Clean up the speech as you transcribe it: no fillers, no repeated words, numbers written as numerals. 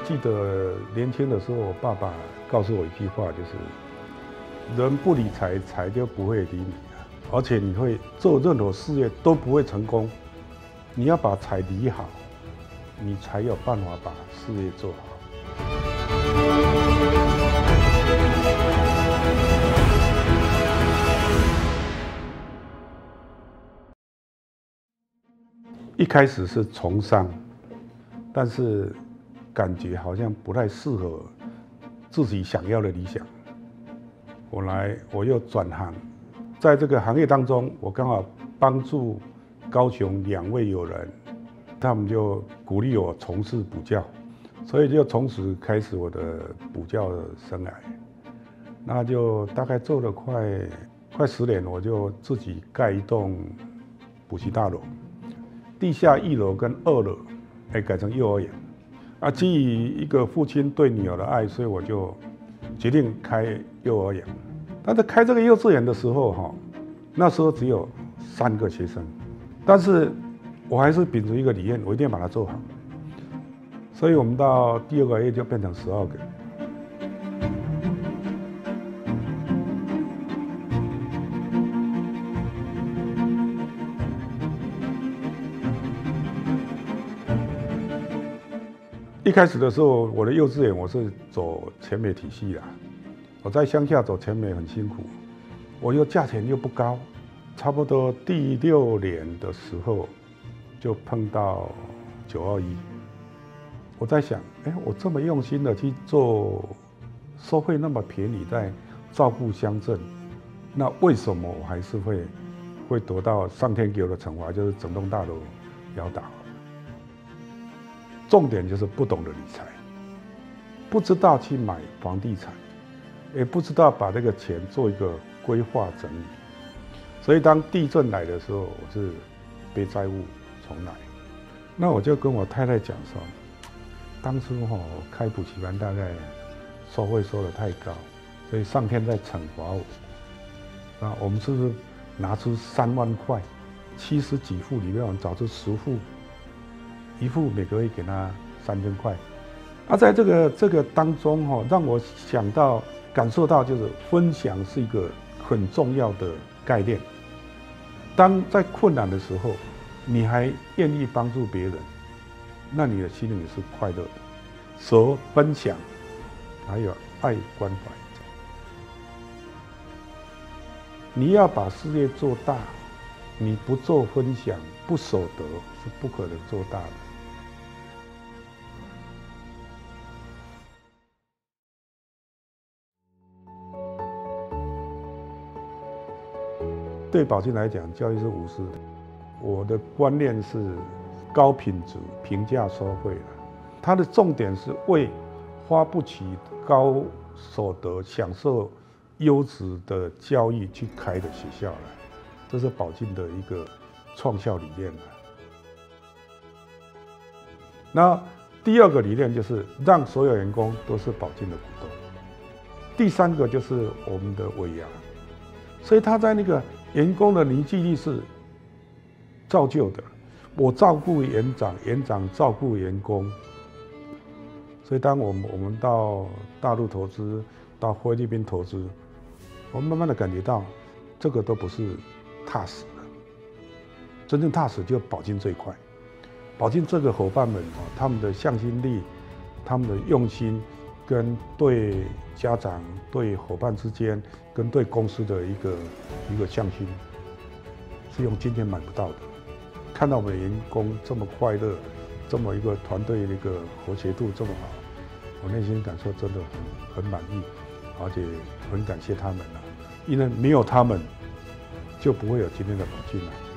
记得年轻的时候，我爸爸告诉我一句话，就是人不理财，财就不会理你了，而且你会做任何事业都不会成功。你要把财理好，你才有办法把事业做好。一开始是从商，但是感觉好像不太适合自己想要的理想。我又转行，在这个行业当中，我刚好帮助高雄2位友人，他们就鼓励我从事补教，所以就从此开始我的补教的生涯。那就大概做了快10年，我就自己盖一栋补习大楼，地下1楼跟2楼，改成幼儿园。基于一个父亲对女儿的爱，所以我就决定开幼儿园。但是开这个幼稚园的时候，那时候只有3个学生，但是我还是秉持一个理念，我一定要把它做好。所以我们到第2个月就变成12个。一开始的时候，我的幼稚园我是走全美体系啦。我在乡下走全美很辛苦，我又价钱又不高，差不多第6年的时候就碰到921。我在想，我这么用心的去做，收费那么便宜，在照顾乡镇，那为什么我还是会得到上天给我的惩罚，就是整栋大楼摇倒？重点就是不懂得理财，不知道去买房地产，也不知道把这个钱做一个规划整理。所以当地震来的时候，我是背债务重来。那我就跟我太太讲说，当初开补习班大概收费收得太高，所以上天在惩罚我。那我们是不是拿出3万块，70几户里面我们找出10户。1户每个月给他3000块，在这个当中让我想到、感受到，就是分享是一个很重要的概念。当在困难的时候，你还愿意帮助别人，那你的心里是快乐的。所以分享，还有爱关怀。你要把事业做大，你不做分享、不守德，是不可能做大的。对宝金来讲，教育是无私的。我的观念是高品质、平价收费的。它的重点是为花不起高所得、享受优质的教育去开的学校了。这是宝金的一个创校理念了。那第2个理念就是让所有员工都是宝金的股东。第3个就是我们的尾牙，所以他在那个员工的凝聚力是造就的。我照顾园长，园长照顾员工。所以当我们到大陆投资，到菲律宾投资，我们慢慢的感觉到，这个都不是踏实的。真正踏实就宝金最快。宝金这个伙伴们他们的向心力，他们的用心，跟对家长、对伙伴之间，跟对公司的一个向心，是用金钱买不到的。看到我们的员工这么快乐，这么一个团队的一个和谐度这么好，我内心感受真的很满意，而且很感谢他们了。因为没有他们，就不会有今天的宝金了。